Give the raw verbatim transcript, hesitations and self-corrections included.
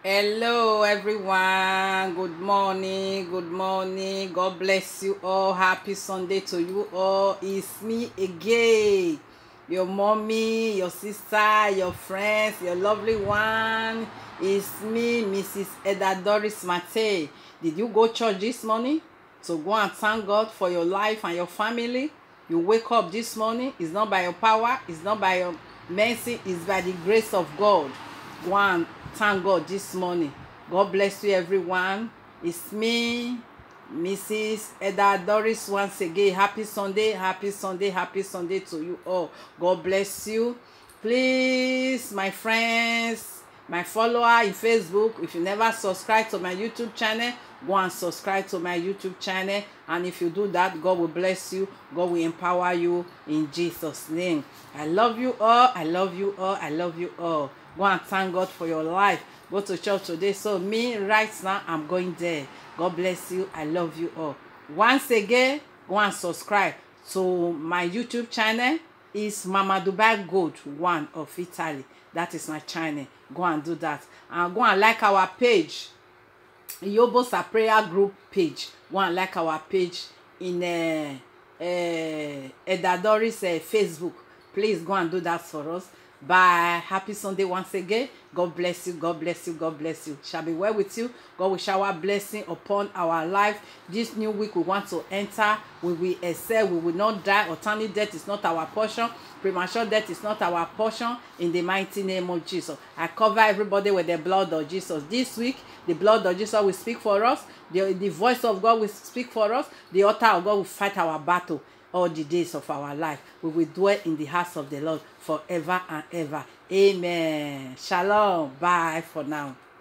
Hello, everyone. Good morning. Good morning. God bless you all. Happy Sunday to you all. It's me again. Your mommy, your sister, your friends, your lovely one. It's me, Missus Eda Doris Mate. Did you go church this morning? So go and thank God for your life and your family. You wake up this morning. It's not by your power. It's not by your mercy. It's by the grace of God. Go and thank God this morning. God bless you, everyone. It's me, Missus Eda Doris, once again. Happy Sunday, happy Sunday, happy Sunday to you all. God bless you. Please, my friends, my follower in Facebook, if you never subscribe to my YouTube channel, go and subscribe to my YouTube channel. And if you do that, God will bless you. God will empower you in Jesus' name. I love you all. I love you all. I love you all. Go and thank God for your life. Go to church today. So me right now, I'm going there. God bless you. I love you all. Once again, go and subscribe to my YouTube channel. Is Mama Dubai Gold one of Italy. That is my channel. Go and do that. And go and like our page. Yobosa Prayer Group page. Go and like our page in uh, uh, Eda Doris uh, Facebook. Please go and do that for us. Bye. Happy Sunday once again. God bless you. God bless you. God bless you. Shall be well with you. God will shower blessing upon our life. This new week we want to enter. We will excel. We will not die. Untimely death is not our portion. Premature death is not our portion. In the mighty name of Jesus. I cover everybody with the blood of Jesus. This week, the blood of Jesus will speak for us. The, the voice of God will speak for us. The altar of God will fight our battle all the days of our life. We will dwell in the house of the Lord forever and ever. Amen. Shalom. Bye for now.